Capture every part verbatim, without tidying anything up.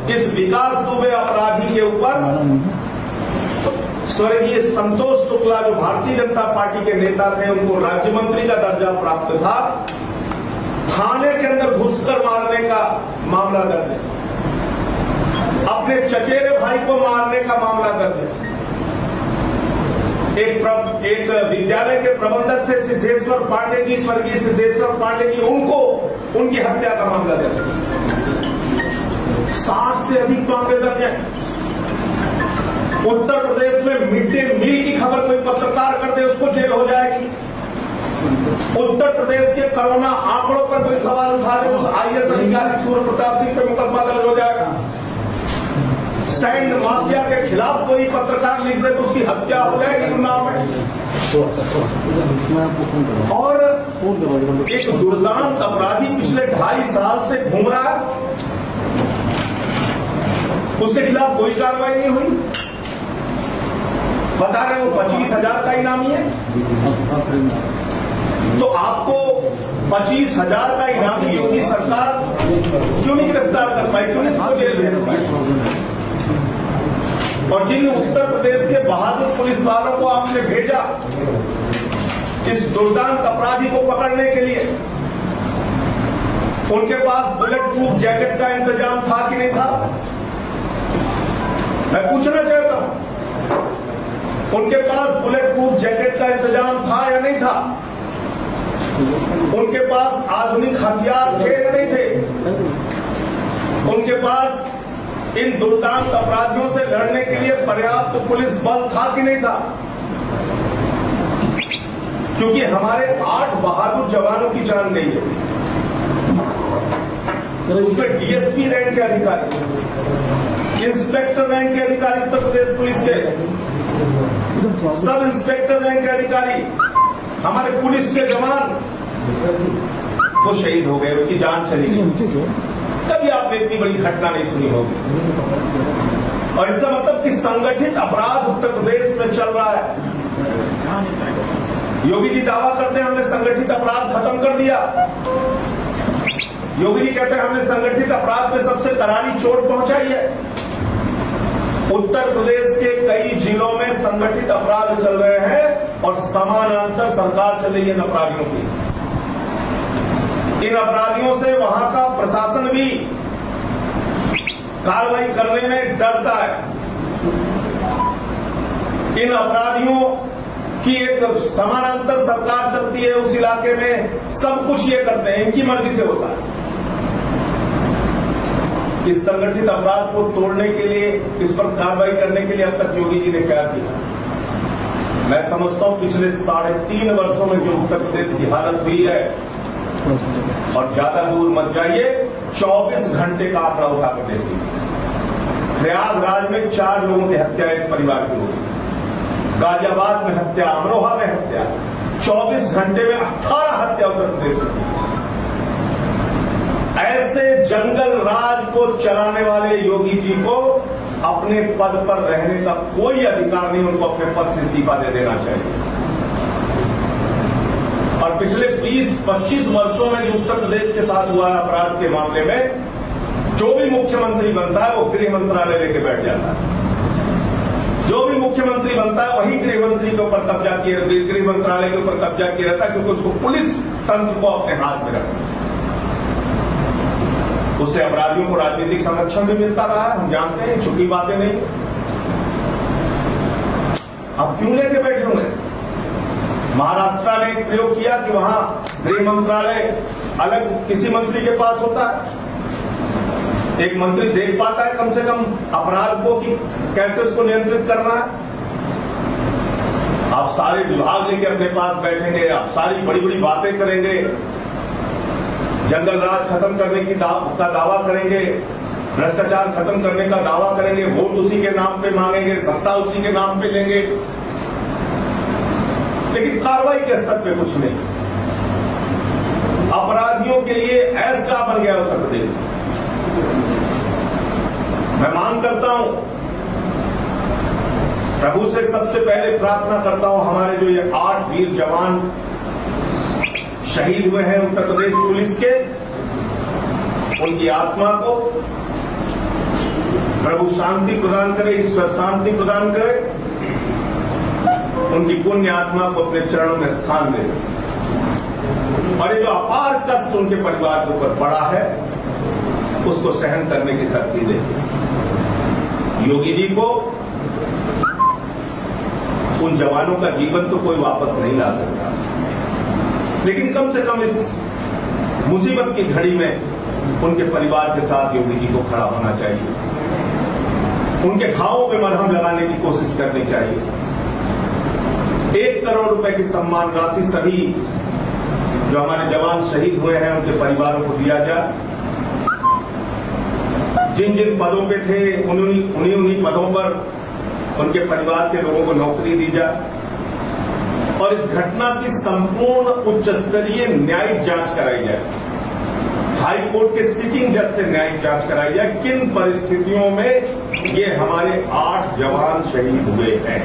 इस विकास दुबे अपराधी के ऊपर स्वर्गीय संतोष शुक्ला जो भारतीय जनता पार्टी के नेता थे, उनको राज्य मंत्री का दर्जा प्राप्त था, थाने के अंदर घुसकर मारने का मामला दर्ज है, अपने चचेरे भाई को मारने का मामला दर्ज है। एक प्र, एक विद्यालय के प्रबंधक थे सिद्धेश्वर पांडे जी, स्वर्गीय सिद्धेश्वर पांडे जी, उनको उनकी हत्या का मामला दर्ज है। साठ से अधिक मामले दर्ज है। उत्तर प्रदेश में मिड डे मील की खबर कोई पत्रकार कर दे, उसको जेल हो जाएगी। उत्तर प्रदेश के कोरोना आंकड़ों पर कोई सवाल उठा दे, उस आईएएस अधिकारी सूर्य प्रताप सिंह पे मुकदमा दर्ज हो जाएगा। सैंड माफिया के खिलाफ कोई पत्रकार लिख दे तो उसकी हत्या हो जाएगी उन्नाव में। और एक दुर्दांत अपराधी पिछले ढाई साल से घूम रहा है, उसके खिलाफ कोई कार्रवाई नहीं हुई। बता रहे वो पच्चीस हजार का इनामी है, तो आपको पच्चीस हजार का इनामी योगी सरकार क्यों नहीं गिरफ्तार कर पाई, क्यों नहीं इसको जेल भेज पाई? और जिन उत्तर प्रदेश के बहादुर पुलिस वालों को आपने भेजा इस दुर्दांत अपराधी को पकड़ने के लिए, उनके पास बुलेट प्रूफ जैकेट का इंतजाम था कि नहीं था? मैं पूछना चाहता हूं, उनके पास बुलेट प्रूफ जैकेट का इंतजाम था या नहीं था? उनके पास आधुनिक हथियार थे या नहीं थे? उनके पास इन दुर्दांत अपराधियों से लड़ने के लिए पर्याप्त पुलिस बल था कि नहीं था? क्योंकि हमारे आठ बहादुर जवानों की जान गई है। उसमें डीएसपी रैंक के अधिकारी, इंस्पेक्टर रैंक के अधिकारी उत्तर प्रदेश पुलिस के, सब इंस्पेक्टर रैंक के अधिकारी, हमारे पुलिस के जवान वो शहीद हो गए, उनकी जान चली गई। कभी आपने इतनी बड़ी घटना नहीं सुनी होगी। और इसका मतलब कि संगठित अपराध उत्तर प्रदेश में चल रहा है। योगी जी दावा करते हैं हमने संगठित अपराध खत्म कर दिया। योगी जी कहते हैं हमने संगठित अपराध पे सबसे करारी चोट पहुंचाई है। उत्तर प्रदेश के कई जिलों में संगठित अपराध चल रहे हैं और समानांतर सरकार चल रही है इन अपराधियों की। इन अपराधियों से वहां का प्रशासन भी कार्रवाई करने में डरता है। इन अपराधियों की एक समानांतर सरकार चलती है उस इलाके में, सब कुछ ये करते हैं, इनकी मर्जी से होता है। इस संगठित अपराध को तोड़ने के लिए, इस पर कार्रवाई करने के लिए अब तक योगी जी ने क्या किया? मैं समझता हूं पिछले साढ़े तीन वर्षों में जो उत्तर प्रदेश की हालत हुई है, और ज्यादा दूर मत जाइए, चौबीस घंटे का आंकड़ा उठाकर देखिए। प्रयागराज में चार लोगों की हत्या एक परिवार की हुई, गाजियाबाद में हत्या, अमरोहा में हत्या, चौबीस घंटे में अठारह हत्या उत्तर प्रदेश में। ऐसे जंगल राज को चलाने वाले योगी जी को अपने पद पर रहने का कोई अधिकार नहीं, उनको अपने पद से इस्तीफा दे देना चाहिए। और पिछले बीस पच्चीस वर्षों में जो उत्तर प्रदेश के साथ हुआ है अपराध के मामले में, जो भी मुख्यमंत्री बनता है वो गृह मंत्रालय लेके बैठ जाता है। जो भी मुख्यमंत्री बनता है वही गृह मंत्री के ऊपर कब्जा किए, गृह मंत्रालय के ऊपर कब्जा किया रहता है, क्योंकि उसको पुलिस तंत्र को अपने हाथ में रखना। उससे अपराधियों को राजनीतिक संरक्षण भी मिलता रहा है, हम जानते हैं, छुपी बातें नहीं। अब क्यों लेके बैठे हुए? महाराष्ट्र ने एक प्रयोग किया कि वहां गृह मंत्रालय अलग किसी मंत्री के पास होता है। एक मंत्री देख पाता है कम से कम अपराध को कि कैसे उसको नियंत्रित करना है। आप सारे विभाग लेके अपने पास बैठेंगे, आप सारी बड़ी बड़ी बातें करेंगे, जंगल राज खत्म करने की दा, का दावा करेंगे, भ्रष्टाचार खत्म करने का दावा करेंगे, वोट उसी के नाम पे मांगेंगे, सत्ता उसी के नाम पे लेंगे, लेकिन कार्रवाई के स्तर पे कुछ नहीं। अपराधियों के लिए ऐसा बन गया उत्तर प्रदेश। मैं मांग करता हूं, प्रभु से सबसे पहले प्रार्थना करता हूं, हमारे जो ये आठ वीर जवान शहीद हुए हैं उत्तर प्रदेश पुलिस के, उनकी आत्मा को प्रभु शांति प्रदान करे, ईश्वर शांति प्रदान करे, उनकी पुण्य आत्मा को अपने चरणों में स्थान दे, और ये जो अपार कष्ट उनके परिवार के ऊपर पड़ा है उसको सहन करने की शक्ति दे। योगी जी को, उन जवानों का जीवन तो कोई वापस नहीं ला सकता, लेकिन कम से कम इस मुसीबत की घड़ी में उनके परिवार के साथ योगी जी को खड़ा होना चाहिए, उनके घावों पे मरहम लगाने की कोशिश करनी चाहिए। एक करोड़ रुपए की सम्मान राशि सभी जो हमारे जवान शहीद हुए हैं उनके परिवारों को दिया जाए। जिन जिन पदों पे थे उन्हीं उन्हीं उन्हीं पदों पर उनके परिवार के लोगों को नौकरी दी जाए, और इस घटना की संपूर्ण उच्च स्तरीय न्यायिक जांच कराई जाए। हाई कोर्ट के सिटिंग जज से न्यायिक जांच कराई जाए, किन परिस्थितियों में ये हमारे आठ जवान शहीद हुए हैं,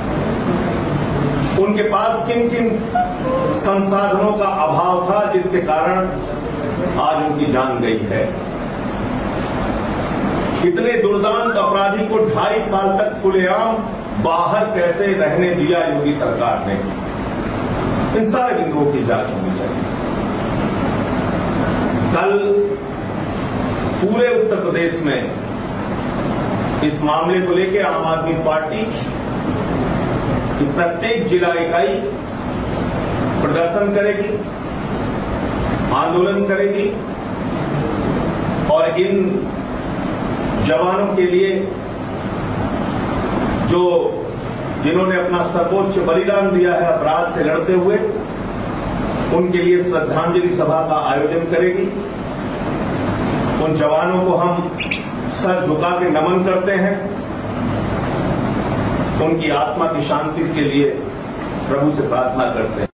उनके पास किन किन संसाधनों का अभाव था जिसके कारण आज उनकी जान गई है। इतने दुर्दांत अपराधी को ढाई साल तक खुलेआम बाहर कैसे रहने दिया योगी सरकार ने, इन सारे बिंदुओं की जांच होनी चाहिए। कल पूरे उत्तर प्रदेश में इस मामले को लेकर आम आदमी पार्टी की प्रत्येक जिला इकाई प्रदर्शन करेगी, आंदोलन करेगी, और इन जवानों के लिए जो जिन्होंने अपना सर्वोच्च बलिदान दिया है अपराध से लड़ते हुए, उनके लिए श्रद्धांजलि सभा का आयोजन करेगी। उन जवानों को हम सर झुका के नमन करते हैं, उनकी आत्मा की शांति के लिए प्रभु से प्रार्थना करते हैं।